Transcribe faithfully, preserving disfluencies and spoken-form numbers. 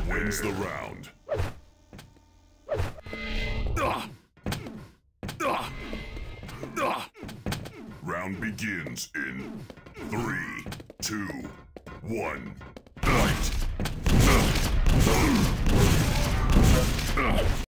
wins the round. Round begins in three, two, one, fight!